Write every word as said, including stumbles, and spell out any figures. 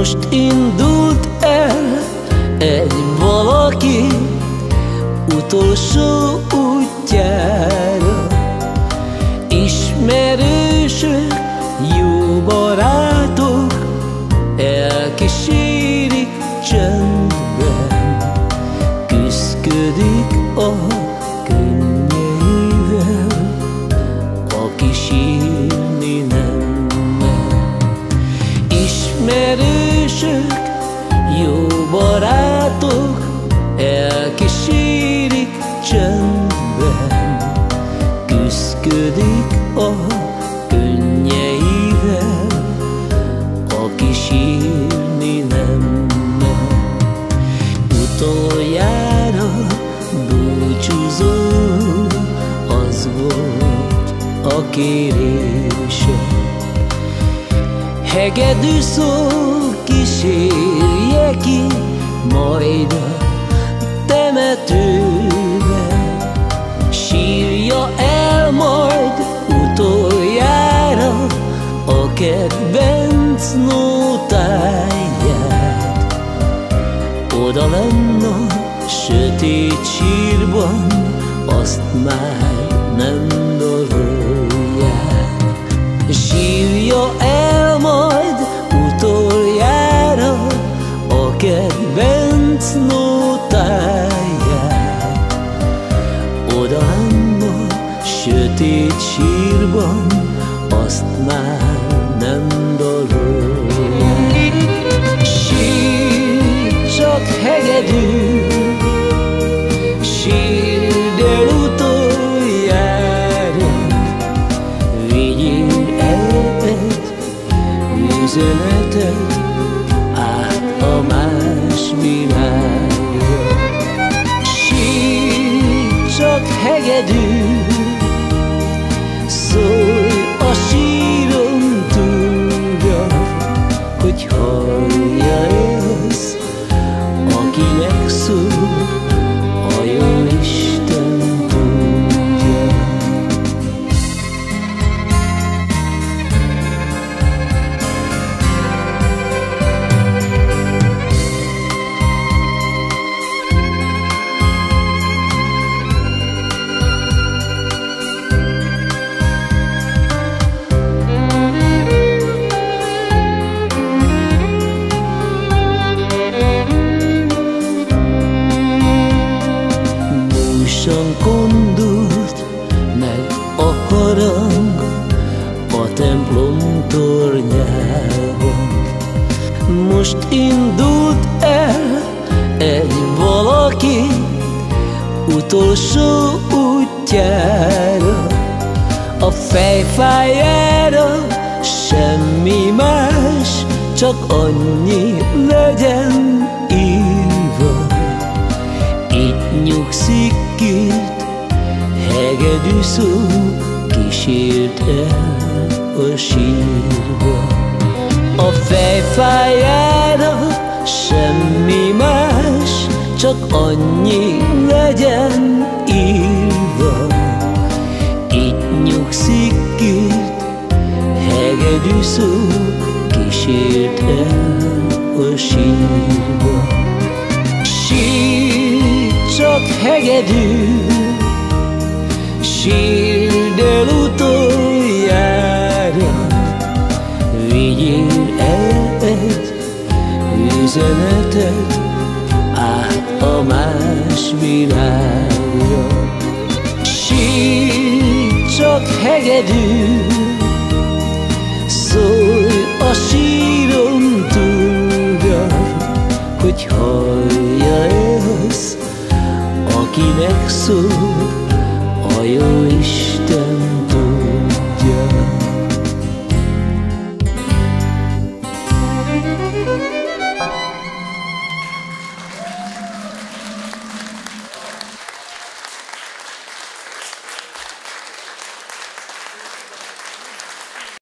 Most indult el egy valaki utolsó útjára. Ismerősök, jó barátok elkísérik csöndben, küszködik a könnyeivel, aki sírni nem mer. Ismerősök, jó barátok elkísérik csöndben, küszködik a könnyeivel, aki sírni nem mer. Utoljára búcsúzó, az volt a kérése. Hegedű szó kísérje ki majd a temetőbe, sírja el majd utoljára a kedvenc nótáját. Oda lenn a sötét sírban, azt már nem dalolják. Sírja el majd utoljára a kedvenc nótáját. Oda lenn a sötét sírban, azt már nem dalolják. Sírj csak hegedű, sírd el utoljára, vigyél el egy üzenetet át a más világra. Sírj csak hegedű, szólj a síron túlra, hogy hallja az, akinek szól, a jó Isten tudja. Búsan kondult meg a harang a templom tornyában. Most indult el egy valaki utolsó útjára. A fejfájára semmi más, csak annyi legyen írva: itt nyugszik két hegedű szó, kísért el a sírba. A fejfájára semmi más, csak annyi legyen írva: itt nyugszik két hegedű szó, kísért el a sírba. Sírj csak hegedű, sírd el utoljára, vigyél el egy üzenetet át a más világra. Sírj csak hegedű, szólj a síron túlra, hogy hallja az, akinek szól, a jó Isten